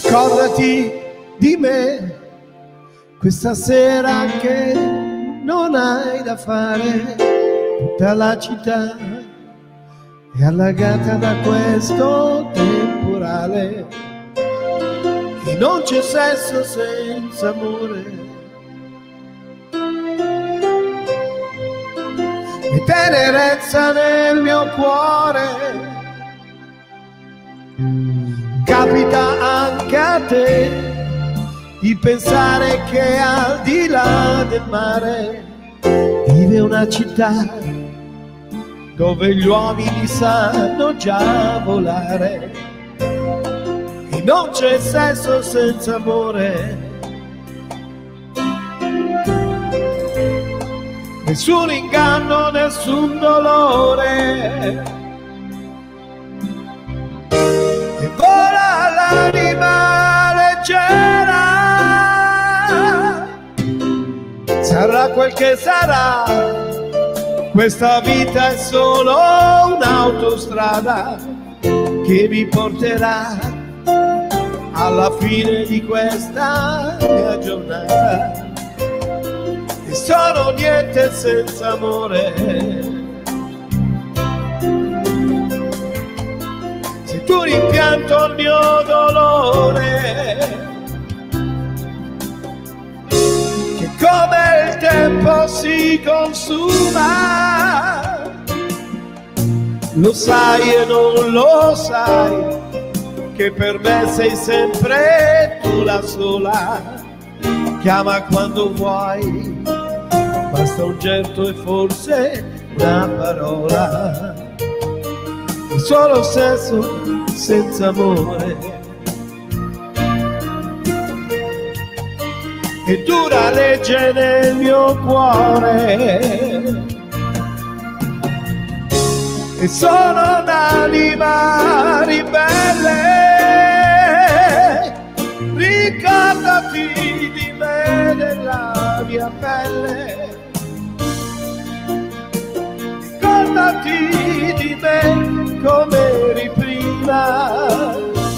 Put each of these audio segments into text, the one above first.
Ricordati di me questa sera che non hai da fare, tutta la città è allagata da questo temporale e non c'è sesso senza amore. E tenerezza nel mio cuore. Capita anche a te di pensare che al di là del mare vive una città dove gli uomini sanno già volare e non c'è sesso senza amore. Nessun inganno, nessun dolore. E vola l'anima leggera. Sarà quel che sarà. Questa vita è solo un'autostrada che mi porterà alla fine di questa mia giornata. E sono niente senza amore. Se tu rimpianto il mio dolore, che come il tempo si consuma, lo sai e non lo sai, che per me sei sempre tu la sola. Chiama quando vuoi, basta un gesto e forse una parola. È solo sesso senza amore. E dura legge nel mio cuore. E sono un'anima ribelle. Ricordati di me nella mia pelle. Ricordati di me come eri prima.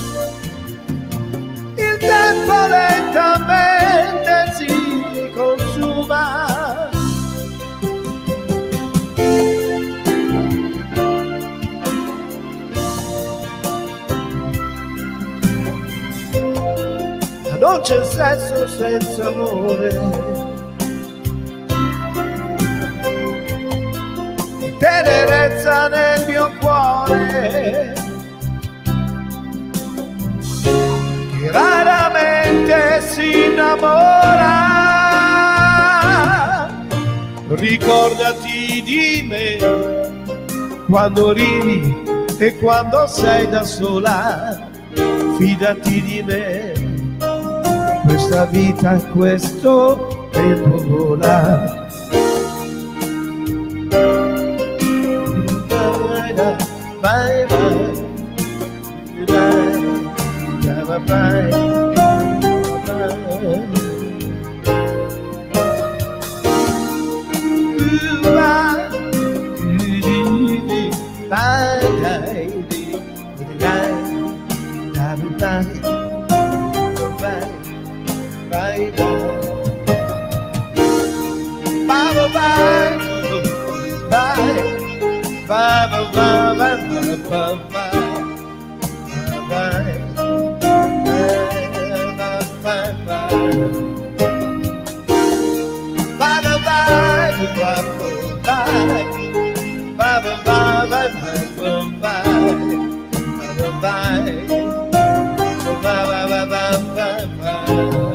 Il tempo lentamente si consuma. Ma non c'è sesso senza amore. Tenerezza nel mio cuore, che raramente si innamora. Ricordati di me quando ridi e quando sei da sola. Fidati di me, questa vita e questo tempo vola. Bye bye, bye bye, bye bye.